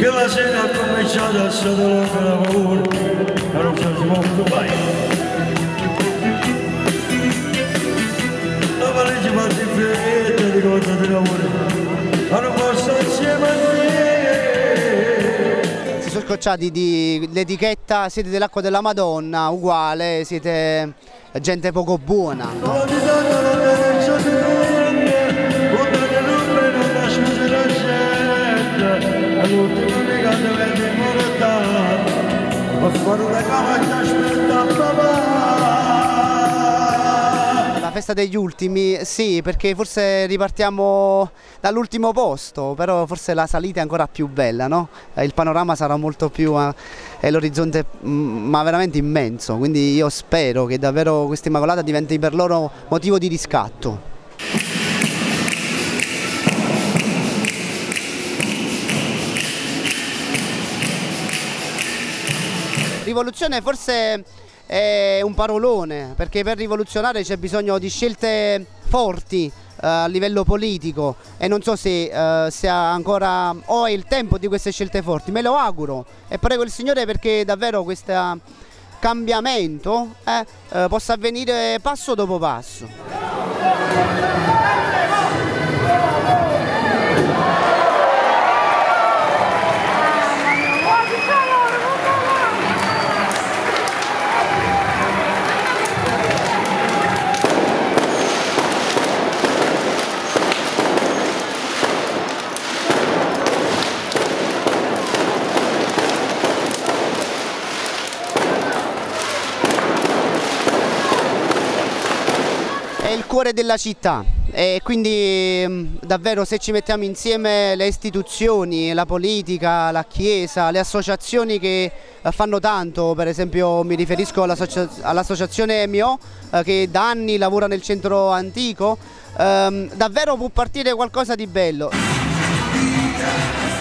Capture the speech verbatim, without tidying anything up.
che la sera ha cominciato a sudare per la paura, ma non ci si può mai. La valigia fa di fretta di cosa di lavoro, ma non posso insieme a te. Si sono scocciati di l'etichetta, siete dell'acqua della Madonna, uguale, siete gente poco buona. La festa degli ultimi, sì, perché forse ripartiamo dall'ultimo posto, però forse la salita è ancora più bella, no? Il panorama sarà molto più, e l'orizzonte ma veramente immenso, quindi io spero che davvero questa Immacolata diventi per loro motivo di riscatto. Rivoluzione forse è un parolone, perché per rivoluzionare c'è bisogno di scelte forti eh, a livello politico e non so se, eh, se ha ancora o è il tempo di queste scelte forti, me lo auguro e prego il Signore perché davvero questo cambiamento eh, eh, possa avvenire passo dopo passo. È il cuore della città e quindi davvero se ci mettiamo insieme le istituzioni, la politica, la chiesa, le associazioni che fanno tanto, per esempio mi riferisco all'associazione Mio che da anni lavora nel centro antico, ehm, davvero può partire qualcosa di bello.